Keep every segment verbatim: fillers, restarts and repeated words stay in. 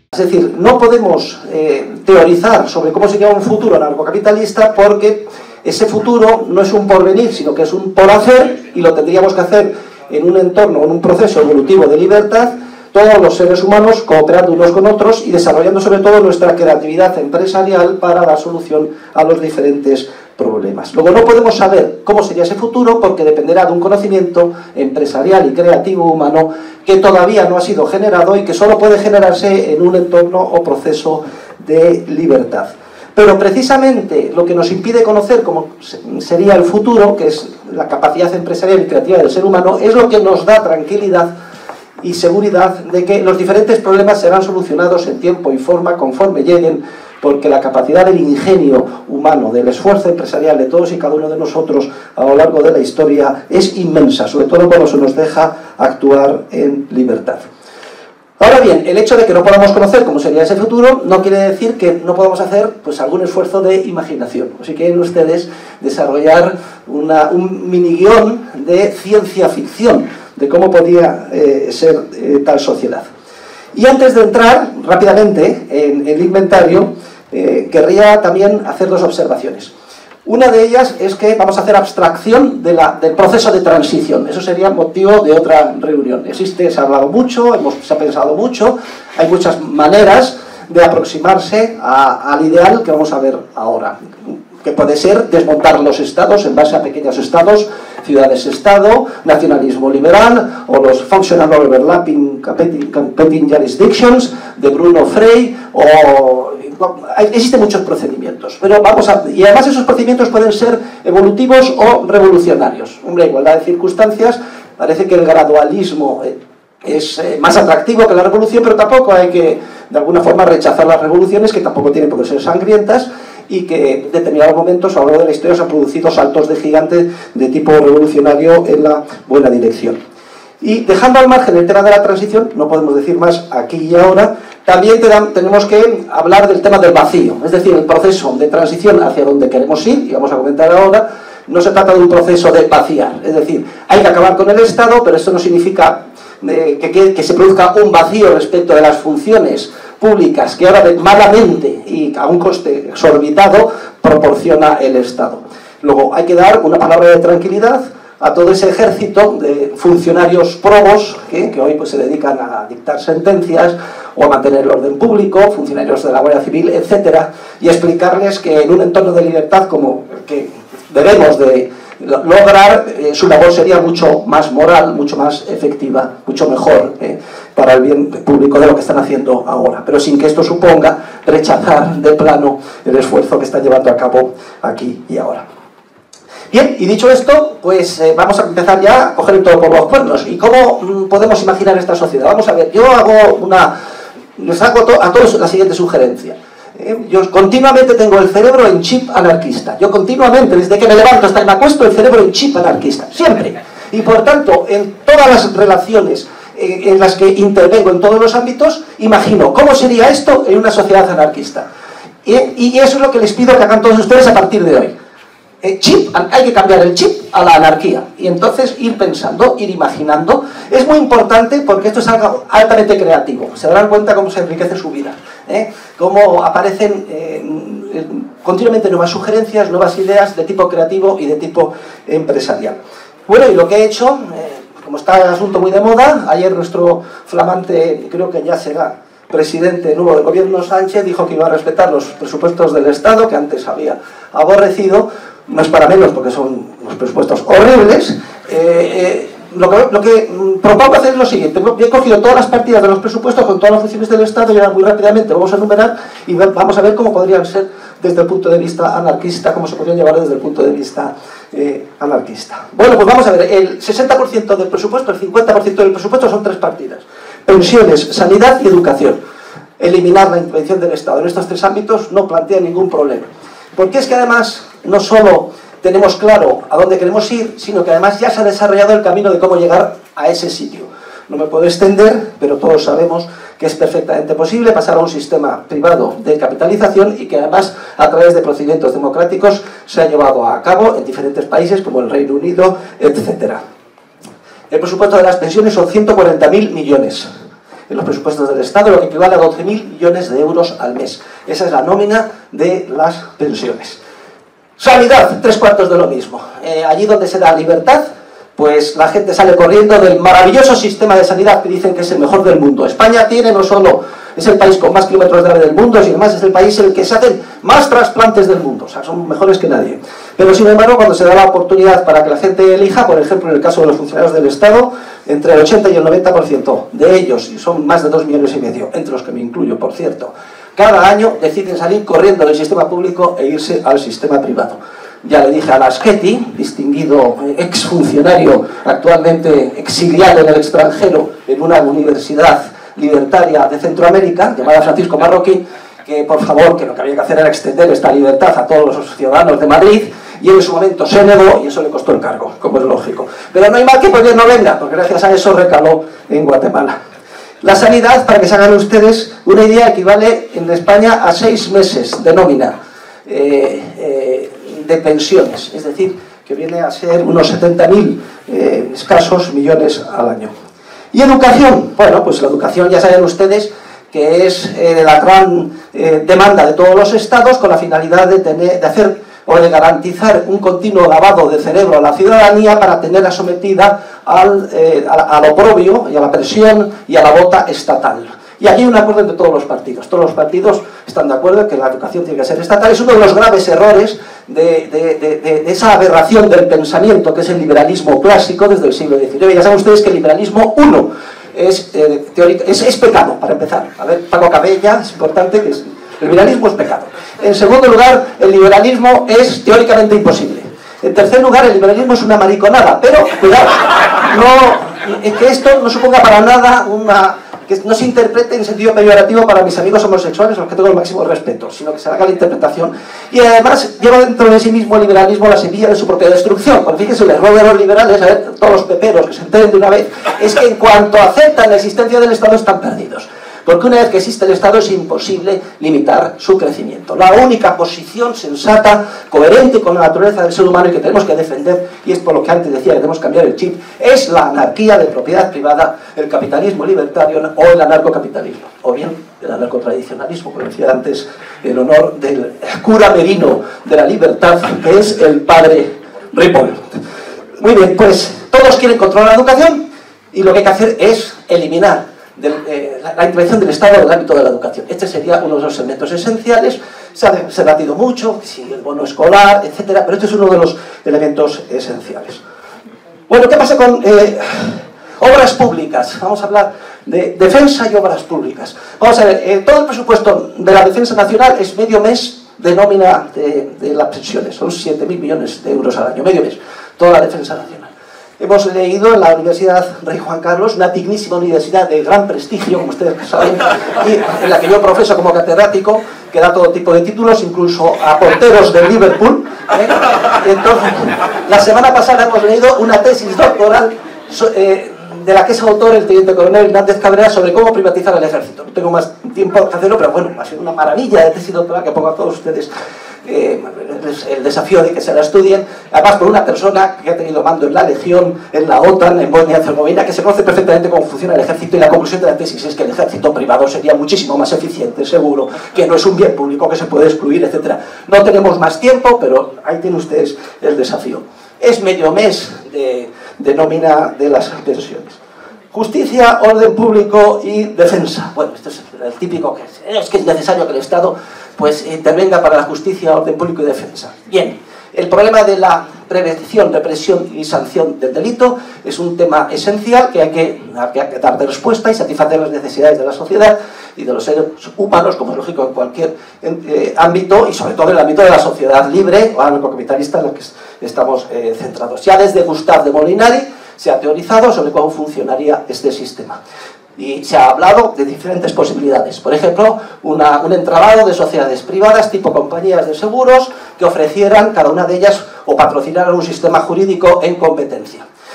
Es decir, no podemos eh, teorizar sobre cómo sería un futuro anarcocapitalista porque ese futuro no es un porvenir, sino que es un por hacer, y lo tendríamos que hacer en un entorno, en un proceso evolutivo de libertad, todos los seres humanos cooperando unos con otros y desarrollando sobre todo nuestra creatividad empresarial para dar solución a los diferentes problemas. Luego no podemos saber cómo sería ese futuro porque dependerá de un conocimiento empresarial y creativo humano que todavía no ha sido generado y que solo puede generarse en un entorno o proceso de libertad. Pero precisamente lo que nos impide conocer cómo sería el futuro, que es la capacidad empresarial y creativa del ser humano, es lo que nos da tranquilidad y seguridad de que los diferentes problemas serán solucionados en tiempo y forma conforme lleguen, porque la capacidad del ingenio humano, del esfuerzo empresarial de todos y cada uno de nosotros a lo largo de la historia es inmensa, sobre todo cuando se nos deja actuar en libertad. Ahora bien, el hecho de que no podamos conocer cómo sería ese futuro no quiere decir que no podamos hacer pues, algún esfuerzo de imaginación. O si quieren ustedes desarrollar una, un mini guión de ciencia ficción de cómo podría eh, ser eh, tal sociedad. Y antes de entrar rápidamente en el inventario, eh, querría también hacer dos observaciones. Una de ellas es que vamos a hacer abstracción de la, del proceso de transición. Eso sería motivo de otra reunión. Existe, se ha hablado mucho, hemos, se ha pensado mucho, hay muchas maneras de aproximarse a, al ideal que vamos a ver ahora, que puede ser desmontar los estados en base a pequeños estados, ciudades-estado, nacionalismo liberal, o los functional overlapping competing jurisdictions de Bruno Frey, o existen muchos procedimientos, pero vamos a, y además esos procedimientos pueden ser evolutivos o revolucionarios. Hombre, igualdad de circunstancias, parece que el gradualismo es más atractivo que la revolución, pero tampoco hay que, de alguna forma, rechazar las revoluciones, que tampoco tienen por qué ser sangrientas, y que en determinados momentos a lo largo de la historia se han producido saltos de gigante de tipo revolucionario en la buena dirección. Y dejando al margen el tema de la transición, no podemos decir más aquí y ahora, también tenemos que hablar del tema del vacío, es decir, el proceso de transición hacia donde queremos ir, y vamos a comentar ahora. No se trata de un proceso de vaciar, es decir, hay que acabar con el Estado, pero esto no significa eh, que, que, que se produzca un vacío respecto de las funciones públicas que ahora malamente y a un coste exorbitado proporciona el Estado. Luego hay que dar una palabra de tranquilidad a todo ese ejército de funcionarios probos que, que hoy pues, se dedican a dictar sentencias o a mantener el orden público, funcionarios de la Guardia Civil, etcétera, y explicarles que en un entorno de libertad como el que debemos de lograr, eh, su labor sería mucho más moral, mucho más efectiva, mucho mejor eh, para el bien público de lo que están haciendo ahora, pero sin que esto suponga rechazar de plano el esfuerzo que están llevando a cabo aquí y ahora. Bien, y dicho esto, pues eh, vamos a empezar ya a coger el toro por los cuernos. ¿Y cómo mm, podemos imaginar esta sociedad? Vamos a ver, yo hago una, les hago to a todos la siguiente sugerencia. Eh, yo continuamente tengo el cerebro en chip anarquista. Yo continuamente, desde que me levanto hasta que me acuesto, el cerebro en chip anarquista. Siempre. Y por tanto, en todas las relaciones eh, en las que intervengo en todos los ámbitos, imagino cómo sería esto en una sociedad anarquista. Y, y eso es lo que les pido que hagan todos ustedes a partir de hoy. Eh, chip, hay que cambiar el chip a la anarquía y entonces ir pensando, ir imaginando. Es muy importante porque esto es algo altamente creativo. Se darán cuenta cómo se enriquece su vida, ¿eh? Cómo aparecen eh, continuamente nuevas sugerencias, nuevas ideas de tipo creativo y de tipo empresarial. Bueno, y lo que he hecho, eh, como está el asunto muy de moda, ayer nuestro flamante, creo que ya será presidente nuevo del gobierno, Sánchez, dijo que iba a respetar los presupuestos del Estado, que antes había aborrecido. No es para menos porque son unos presupuestos horribles. Eh, eh, lo, que, lo que propongo hacer es lo siguiente. Yo he cogido todas las partidas de los presupuestos con todas las funciones del Estado y ahora muy rápidamente vamos a enumerar y vamos a ver cómo podrían ser desde el punto de vista anarquista, cómo se podrían llevar desde el punto de vista eh, anarquista. Bueno, pues vamos a ver. El sesenta por ciento del presupuesto, el cincuenta por ciento del presupuesto son tres partidas. Pensiones, sanidad y educación. Eliminar la intervención del Estado en estos tres ámbitos no plantea ningún problema. Porque es que además no solo tenemos claro a dónde queremos ir, sino que además ya se ha desarrollado el camino de cómo llegar a ese sitio. No me puedo extender, pero todos sabemos que es perfectamente posible pasar a un sistema privado de capitalización y que además a través de procedimientos democráticos se ha llevado a cabo en diferentes países como el Reino Unido, etcétera. El presupuesto de las pensiones son ciento cuarenta mil millones. en los presupuestos del Estado, lo que equivale a doce mil millones de euros al mes. Esa es la nómina de las pensiones. Sanidad, tres cuartos de lo mismo. Eh, allí donde se da libertad, pues la gente sale corriendo del maravilloso sistema de sanidad que dicen que es el mejor del mundo. España tiene no solo, es el país con más kilómetros de ave del mundo, sino además es el país en el que se hacen más trasplantes del mundo, o sea, son mejores que nadie. Pero sin embargo, cuando se da la oportunidad para que la gente elija, por ejemplo, en el caso de los funcionarios del Estado, entre el ochenta y el noventa por ciento de ellos, y son más de dos millones y medio, entre los que me incluyo, por cierto, cada año deciden salir corriendo del sistema público e irse al sistema privado. Ya le dije a Laschetti, distinguido exfuncionario actualmente exiliado en el extranjero en una universidad libertaria de Centroamérica, llamada Francisco Marroquín, que por favor, que lo que había que hacer era extender esta libertad a todos los ciudadanos de Madrid, y en su momento se negó y eso le costó el cargo, como es lógico. Pero no hay mal que por bien no venga, porque gracias a eso recaló en Guatemala. La sanidad, para que se hagan ustedes una idea, equivale en España a seis meses de nómina eh, eh, de pensiones, es decir, que viene a ser unos setenta mil eh, escasos millones al año. Y educación, bueno, pues la educación ya saben ustedes que es eh, la gran eh, demanda de todos los estados, con la finalidad de, tener, de hacer o de garantizar un continuo lavado de cerebro a la ciudadanía para tenerla sometida al, eh, al oprobio y a la presión y a la bota estatal. Y aquí hay un acuerdo entre todos los partidos. Todos los partidos están de acuerdo en que la educación tiene que ser estatal. Es uno de los graves errores de, de, de, de, de esa aberración del pensamiento que es el liberalismo clásico desde el siglo diecinueve. Ya saben ustedes que el liberalismo, uno, es, eh, teórico, es, es pecado, para empezar. A ver, Paco Cabella, es importante que es, el liberalismo es pecado. En segundo lugar, el liberalismo es teóricamente imposible. En tercer lugar, el liberalismo es una mariconada. Pero, cuidado, no, es que esto no suponga para nada una... que no se interprete en sentido peyorativo para mis amigos homosexuales, a los que tengo el máximo respeto, sino que se haga la interpretación. Y además lleva dentro de sí mismo el liberalismo la semilla de su propia destrucción. Porque fíjense, el error de los liberales, a ver, todos los peperos que se enteren de una vez, es que en cuanto aceptan la existencia del Estado están perdidos. Porque una vez que existe el Estado es imposible limitar su crecimiento. La única posición sensata, coherente con la naturaleza del ser humano y que tenemos que defender, y es por lo que antes decía que tenemos que cambiar el chip, es la anarquía de propiedad privada, el capitalismo libertario o el anarcocapitalismo. O bien el anarcotradicionalismo, como decía antes, en honor del cura merino de la libertad, que es el padre Ripoll. Muy bien, pues todos quieren controlar la educación y lo que hay que hacer es eliminar De, eh, la, la intervención del Estado en el ámbito de la educación. Este sería uno de los elementos esenciales. Se ha, se ha debatido mucho, si el bono escolar, etcétera, pero este es uno de los elementos esenciales. Bueno, ¿qué pasa con eh, obras públicas? Vamos a hablar de defensa y obras públicas. Vamos a ver, eh, todo el presupuesto de la defensa nacional es medio mes de nómina de, de las pensiones, son siete mil millones de euros al año, medio mes, toda la defensa nacional. Hemos leído en la Universidad Rey Juan Carlos, una dignísima universidad de gran prestigio, como ustedes saben, y en la que yo profeso como catedrático, que da todo tipo de títulos, incluso a porteros de Liverpool. ¿eh? Entonces, la semana pasada hemos leído una tesis doctoral eh, de la que es autor el teniente coronel Hernández Cabrera sobre cómo privatizar el ejército. No tengo más tiempo que hacerlo, pero bueno, ha sido una maravilla de tesis doctoral que pongo a todos ustedes eh, el desafío de que se la estudien, además por una persona que ha tenido mando en la Legión, en la OTAN, en Bosnia y Herzegovina, que se conoce perfectamente cómo funciona el ejército, y la conclusión de la tesis es que el ejército privado sería muchísimo más eficiente, seguro, que no es un bien público que se puede excluir, etcétera. No tenemos más tiempo, pero ahí tienen ustedes el desafío. Es medio mes de, de nómina de las pensiones. Justicia, orden público y defensa. Bueno, esto es el típico que es, es que es necesario que el Estado pues intervenga para la justicia, orden público y defensa. Bien, el problema de la prevención, represión y sanción del delito es un tema esencial que hay que, que, hay que dar de respuesta y satisfacer las necesidades de la sociedad y de los seres humanos, como es lógico en cualquier eh, ámbito, y sobre todo en el ámbito de la sociedad libre o anarcocapitalista en la que estamos eh, centrados. Ya desde Gustave de Molinari se ha teorizado sobre cómo funcionaría este sistema. Y se ha hablado de diferentes posibilidades. Por ejemplo, una, un entramado de sociedades privadas tipo compañías de seguros que ofrecieran, cada una de ellas, o patrocinaran un sistema jurídico en competencia.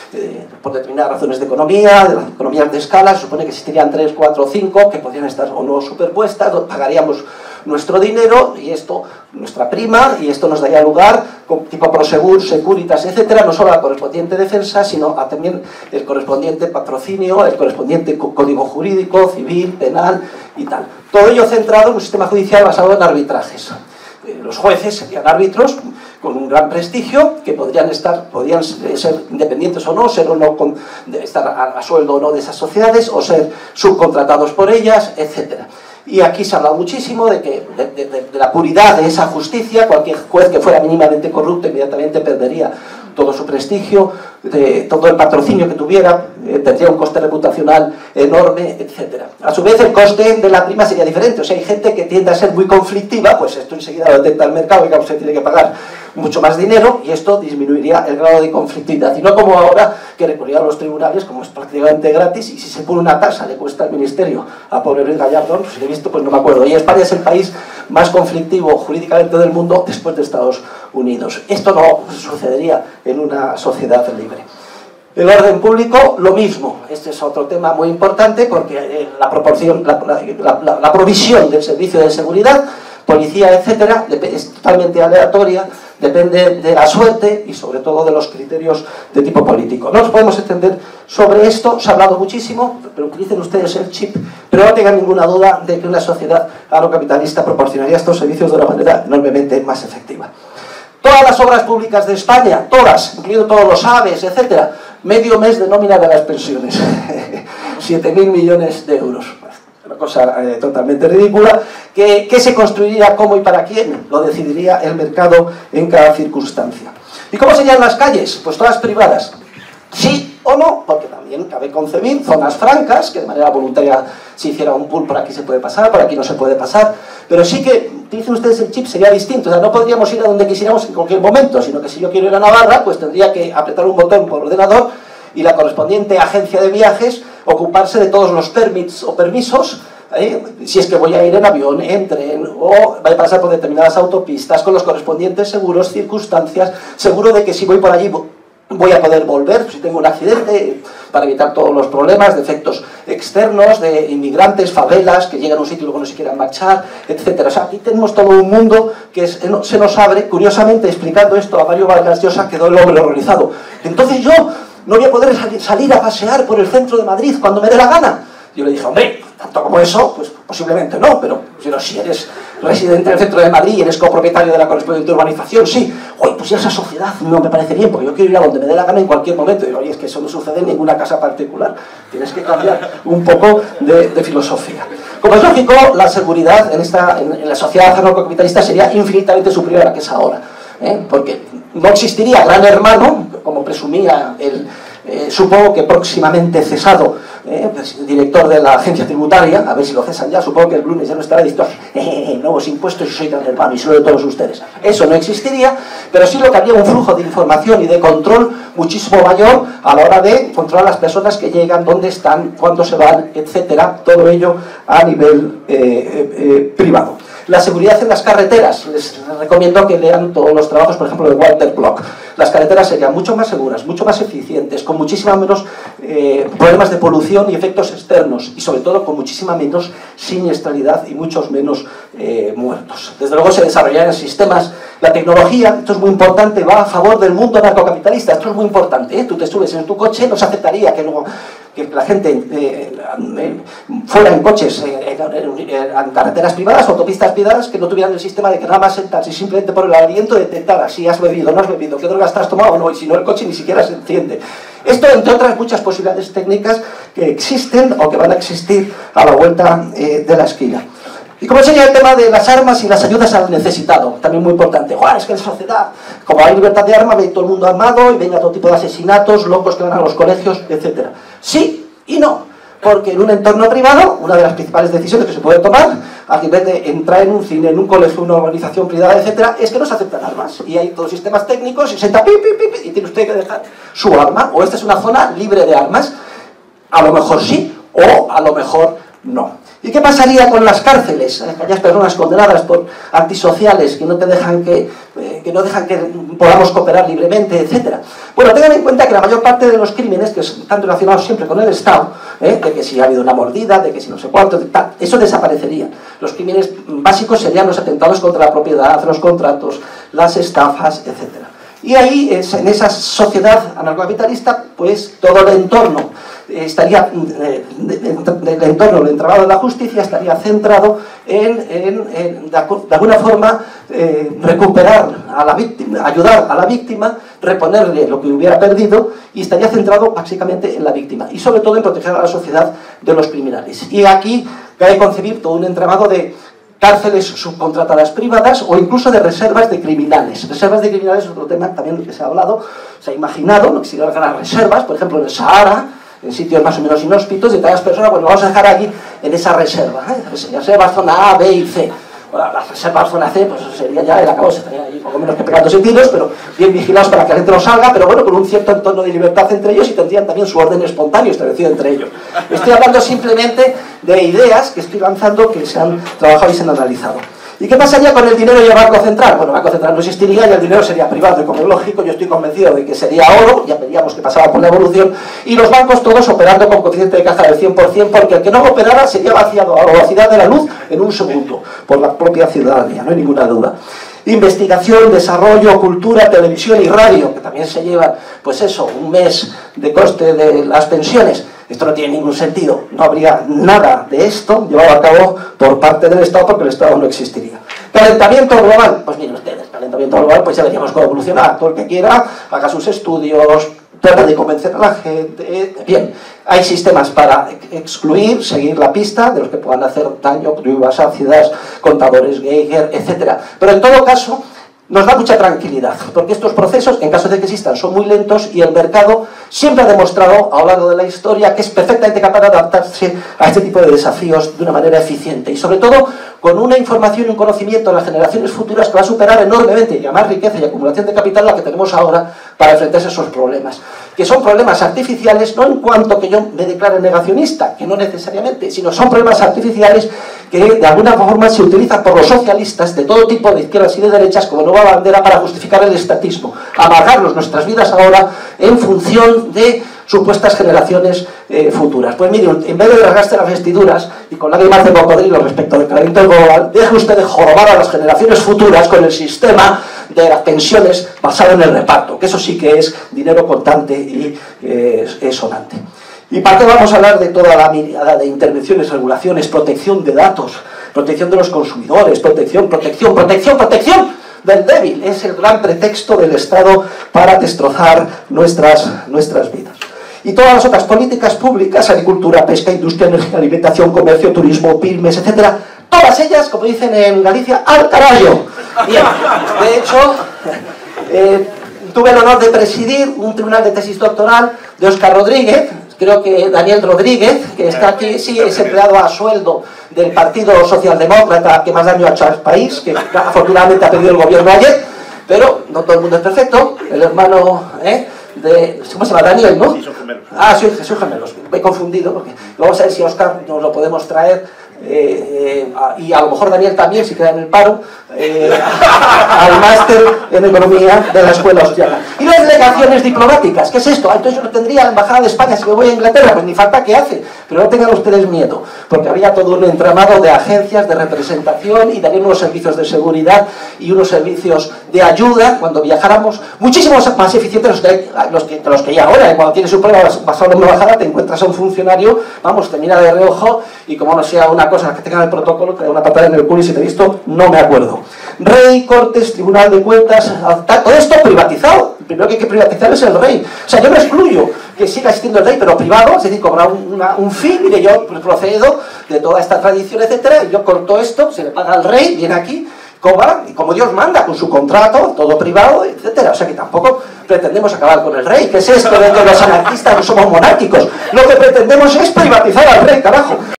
eh, por determinadas razones de economía, de las economías de escala, se supone que existirían tres, cuatro, cinco, que podrían estar o no superpuestas, pagaríamos nuestro dinero y esto, nuestra prima, y esto nos daría lugar, con tipo Prosegur, Securitas, etcétera, no solo a la correspondiente defensa, sino a también el correspondiente patrocinio, el correspondiente código jurídico, civil, penal y tal. Todo ello centrado en un sistema judicial basado en arbitrajes. Los jueces serían árbitros con un gran prestigio que podrían estar, podrían ser independientes o no, ser o no con, estar a, a sueldo o no de esas sociedades, o ser subcontratados por ellas, etcétera. Y aquí se ha hablado muchísimo de, que, de, de, de la puridad de esa justicia. Cualquier juez que fuera mínimamente corrupto inmediatamente perdería todo su prestigio, de, todo el patrocinio que tuviera, eh, tendría un coste reputacional enorme, etcétera. A su vez, el coste de la prima sería diferente. O sea, hay gente que tiende a ser muy conflictiva, pues esto enseguida lo detecta el mercado y que usted tiene que pagar mucho más dinero, y esto disminuiría el grado de conflictividad. Y no como ahora, que recurrir a los tribunales, como es prácticamente gratis, y si se pone una tasa le cuesta al ministerio a pobre Luis Gallardón, pues si lo he visto, pues no me acuerdo. Y España es el país más conflictivo jurídicamente del mundo después de Estados Unidos. Esto no sucedería en una sociedad libre. El orden público, lo mismo. Este es otro tema muy importante porque la proporción, la, la, la, la provisión del servicio de seguridad, policía, etcétera, es totalmente aleatoria, depende de la suerte y sobre todo de los criterios de tipo político. No nos podemos extender sobre esto, se ha hablado muchísimo, pero utilicen ustedes el chip, pero no tengan ninguna duda de que una sociedad agrocapitalista proporcionaría estos servicios de una manera enormemente más efectiva. Todas las obras públicas de España, todas, incluido todos los aves, etcétera, medio mes de nómina de las pensiones, siete mil millones de euros. Una cosa eh, totalmente ridícula. ¿Qué, ¿Qué se construiría, cómo y para quién? Lo decidiría el mercado en cada circunstancia. ¿Y cómo serían las calles? Pues todas privadas. Sí o no, porque también cabe concebir zonas francas, que de manera voluntaria se hiciera un pool, por aquí se puede pasar, por aquí no se puede pasar, pero sí que, dicen ustedes, el chip sería distinto. O sea, no podríamos ir a donde quisiéramos en cualquier momento, sino que si yo quiero ir a Navarra, pues tendría que apretar un botón por ordenador y la correspondiente agencia de viajes ocuparse de todos los permits o permisos, ¿eh? Si es que voy a ir en avión, en tren, o voy a pasar por determinadas autopistas con los correspondientes seguros, circunstancias, seguro de que si voy por allí voy a poder volver, si tengo un accidente, para evitar todos los problemas de efectos externos, de inmigrantes, favelas, que llegan a un sitio y luego no se quieran marchar, etcétera. O sea, aquí tenemos todo un mundo que es, se nos abre. Curiosamente, explicando esto a Mario Vargas Llosa, quedó el hombre horrorizado. Entonces yo no voy a poder salir a pasear por el centro de Madrid cuando me dé la gana. Yo le dije, hombre, tanto como eso, pues posiblemente no, pero si eres residente del centro de Madrid y eres copropietario de la correspondiente urbanización, sí. Oye, pues ya esa sociedad no me parece bien, porque yo quiero ir a donde me dé la gana en cualquier momento. Y digo, oye, es que eso no sucede en ninguna casa particular. Tienes que cambiar un poco de, de filosofía. Como es lógico, la seguridad en, esta, en, en la sociedad anarcocapitalista sería infinitamente superior a la que es ahora, ¿eh? Porque no existiría gran hermano, como presumía el... Eh, supongo que próximamente cesado eh, pues, director de la agencia tributaria, a ver si lo cesan ya, supongo que el lunes ya no estará diciendo eh, nuevos impuestos y soy tan hermano y solo de todos ustedes. Eso no existiría, pero sí lo que habría un flujo de información y de control muchísimo mayor a la hora de controlar a las personas que llegan, dónde están, cuándo se van, etcétera. Todo ello a nivel eh, eh, eh, privado. La seguridad en las carreteras, les recomiendo que lean todos los trabajos, por ejemplo, de Walter Block. Las carreteras serían mucho más seguras, mucho más eficientes, con muchísima menos eh, problemas de polución y efectos externos, y sobre todo con muchísima menos siniestralidad y muchos menos eh, muertos. Desde luego se desarrollarían sistemas, la tecnología, esto es muy importante, va a favor del mundo anarcocapitalista, esto es muy importante, ¿eh? Tú te subes en tu coche, no se aceptaría que luego que la gente eh, eh, fuera en coches, eh, en, en carreteras privadas, autopistas privadas, que no tuvieran el sistema de que nada más sentarse y simplemente por el aliento detectara si has bebido o no has bebido, qué drogas te has tomado o no, y si no el coche ni siquiera se enciende. Esto, entre otras muchas posibilidades técnicas que existen o que van a existir a la vuelta eh, de la esquina. Y como sería el tema de las armas y las ayudas al necesitado, también muy importante. Juan, es que en sociedad, como hay libertad de arma, ve todo el mundo armado y venga todo tipo de asesinatos, locos que van a los colegios, etcétera. Sí y no, porque en un entorno privado, una de las principales decisiones que se puede tomar, a nivel de entrar en un cine, en un colegio, una organización privada, etcétera, es que no se aceptan armas. Y hay todos sistemas técnicos y se entra, pi, pi, pi, y tiene usted que dejar su arma, o esta es una zona libre de armas. A lo mejor sí, o a lo mejor no. ¿Y qué pasaría con las cárceles? Aquellas personas condenadas por antisociales que no te dejan que, eh, que no dejan que podamos cooperar libremente, etcétera. Bueno, tengan en cuenta que la mayor parte de los crímenes que están relacionados siempre con el Estado, ¿eh? de que si ha habido una mordida, de que si no sé cuánto, de tal, eso desaparecería. Los crímenes básicos serían los atentados contra la propiedad, los contratos, las estafas, etcétera. Y ahí, en esa sociedad anarcocapitalista, pues todo el entorno estaría, el entorno, el entramado de la justicia estaría centrado en, en, en de alguna forma, eh, recuperar a la víctima, ayudar a la víctima, reponerle lo que hubiera perdido, y estaría centrado básicamente en la víctima, y sobre todo en proteger a la sociedad de los criminales. Y aquí cabe concebir todo un entramado de cárceles subcontratadas privadas o incluso de reservas de criminales. Reservas de criminales es otro tema también del que se ha hablado, se ha imaginado, ¿no?, que si las reservas, por ejemplo en el Sahara, en sitios más o menos inhóspitos, y todas las personas, pues lo vamos a dejar aquí en esa reserva, ¿eh? Reservas zona A, B y C. Bueno, las reservas zona C, pues sería ya el acabo, se estaría ahí poco menos que pegándose tiros, pero bien vigilados para que la gente no salga, pero bueno, con un cierto entorno de libertad entre ellos, y tendrían también su orden espontáneo establecido entre ellos. Estoy hablando simplemente de ideas que estoy lanzando, que se han trabajado y se han analizado. ¿Y qué pasaría con el dinero y el Banco Central? Bueno, el Banco Central no existiría y el dinero sería privado, y como es lógico, yo estoy convencido de que sería oro, ya veríamos que pasaba por la evolución, y los bancos todos operando con coeficiente de caja del cien por cien, porque el que no operara sería vaciado a la velocidad de la luz en un segundo, por la propia ciudadanía, no hay ninguna duda. Investigación, desarrollo, cultura, televisión y radio, que también se llevan, pues eso, un mes de coste de las pensiones. Esto no tiene ningún sentido, no habría nada de esto llevado a cabo por parte del Estado, porque el Estado no existiría. Calentamiento global, pues miren ustedes, calentamiento global, pues ya veríamos cómo evolucionar. Todo el que quiera, haga sus estudios, trata de convencer a la gente. Bien, hay sistemas para excluir, seguir la pista de los que puedan hacer daño, pruebas ácidas, contadores Geiger, etcétera. Pero en todo caso, nos da mucha tranquilidad, porque estos procesos, en caso de que existan, son muy lentos, y el mercado siempre ha demostrado a lo largo de la historia que es perfectamente capaz de adaptarse a este tipo de desafíos de una manera eficiente, y sobre todo con una información y un conocimiento de las generaciones futuras que va a superar enormemente, y a más riqueza y acumulación de capital, la que tenemos ahora para enfrentarse a esos problemas, que son problemas artificiales, no en cuanto que yo me declare negacionista, que no necesariamente, sino son problemas artificiales que de alguna forma se utilizan por los socialistas de todo tipo, de izquierdas y de derechas, como nueva bandera para justificar el estatismo, amargarnos nuestras vidas ahora en función de supuestas generaciones eh, futuras. Pues miren, en vez de rasgarse las vestiduras y con lágrimas de cocodrilo respecto al calentamiento global, deje usted de jorobar a las generaciones futuras con el sistema de las pensiones basado en el reparto, que eso sí que es dinero contante y eh, es sonante. ¿Y para qué vamos a hablar de toda la mirada de intervenciones, regulaciones, protección de datos, protección de los consumidores, protección, protección, protección, protección del débil? Es el gran pretexto del Estado para destrozar nuestras, nuestras vidas. Y todas las otras políticas públicas, agricultura, pesca, industria, energía, alimentación, comercio, turismo, pymes, etcétera, todas ellas, como dicen en Galicia, al carajo. Bien, de hecho, eh, tuve el honor de presidir un tribunal de tesis doctoral de Óscar Rodríguez. Creo que Daniel Rodríguez, que está aquí, sí, es empleado a sueldo del Partido Socialdemócrata que más daño ha hecho al país, que afortunadamente ha perdido el gobierno ayer, pero no todo el mundo es perfecto. El hermano, ¿eh? de, ¿cómo se llama? Daniel, ¿no? Sí, son gemelos. Ah, sí, son gemelos. Me he confundido, porque vamos a ver si a Óscar nos lo podemos traer. Eh, eh, y a lo mejor Daniel también, si queda en el paro, eh, al máster en economía de la escuela austriaca. Y las delegaciones diplomáticas, ¿qué es esto? Ah, entonces yo no tendría la embajada de España si me voy a Inglaterra, pues ni falta que hace, pero no tengan ustedes miedo, porque habría todo un entramado de agencias de representación y también unos servicios de seguridad y unos servicios de ayuda cuando viajáramos, muchísimos más eficientes los que, los que, los que hay ahora. Cuando tienes un problema basado en una embajada, te encuentras a un funcionario, vamos, te mira de reojo, y como no sea una cosa que tenga el protocolo, te da una patada en el culo, y si te he visto, no me acuerdo. Rey, Cortes, Tribunal de Cuentas, todo esto privatizado. El primero que hay que privatizar es el rey. O sea, yo no excluyo que siga existiendo el rey, pero privado, es decir, cobrar un, una, un fin. Mire, yo procedo de toda esta tradición, etcétera, y yo corto esto, se le paga al rey, viene aquí, cobra, y como Dios manda, con su contrato, todo privado, etcétera. O sea que tampoco pretendemos acabar con el rey. ¿Qué es esto de que los anarquistas no somos monárquicos? Lo que pretendemos es privatizar al rey, carajo.